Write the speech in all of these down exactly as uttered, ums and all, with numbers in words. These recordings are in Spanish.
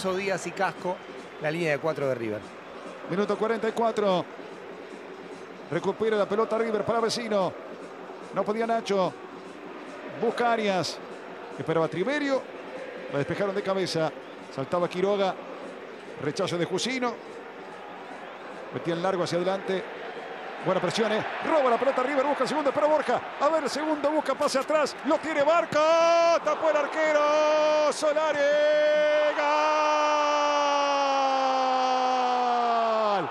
Celso, Díaz y Casco, la línea de cuatro de River. Minuto cuarenta y cuatro. Recupera la pelota River para Vecino. No podía Nacho. Busca Arias. Esperaba Triverio. La despejaron de cabeza. Saltaba Quiroga. Rechazo de Jusino. Metían largo hacia adelante. Buena presión, ¿eh? Roba la pelota River. Busca el segundo. Espera Borja. A ver, el segundo. Busca pase atrás. Lo tiene Barca. Tapó el arquero. Solari. ¡Gol!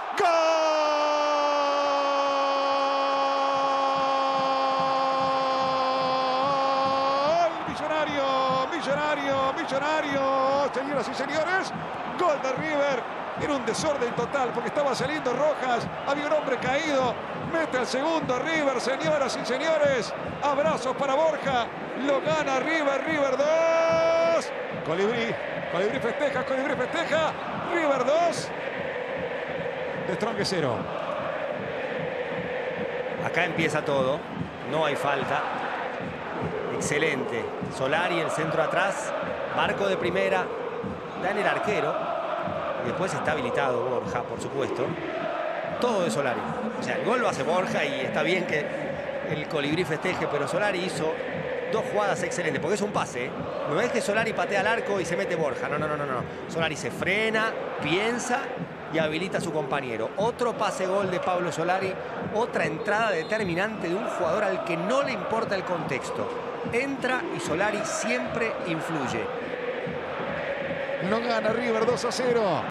¡Gol! Millonario. Millonario. Millonario. Señoras y señores. Gol de River. Era un desorden total porque estaba saliendo Rojas. Había un hombre caído. Mete el segundo River, señoras y señores. Abrazos para Borja. Lo gana River. River dos. Colibrí. Colibrí festeja. Colibrí festeja. River dos. De Strong cero. Acá empieza todo. No hay falta. Excelente. Solari, el centro atrás. Barco de primera. Da en el arquero. Después está habilitado Borja, por supuesto. Todo de Solari. O sea, el gol lo hace Borja y está bien que el Colibrí festeje, pero Solari hizo dos jugadas excelentes, porque es un pase, ¿eh? No es que Solari patea al arco y se mete Borja. No, no, no, no, no. Solari se frena, piensa y habilita a su compañero. Otro pase-gol de Pablo Solari. Otra entrada determinante de un jugador al que no le importa el contexto. Entra y Solari siempre influye. Lo gana River dos a cero.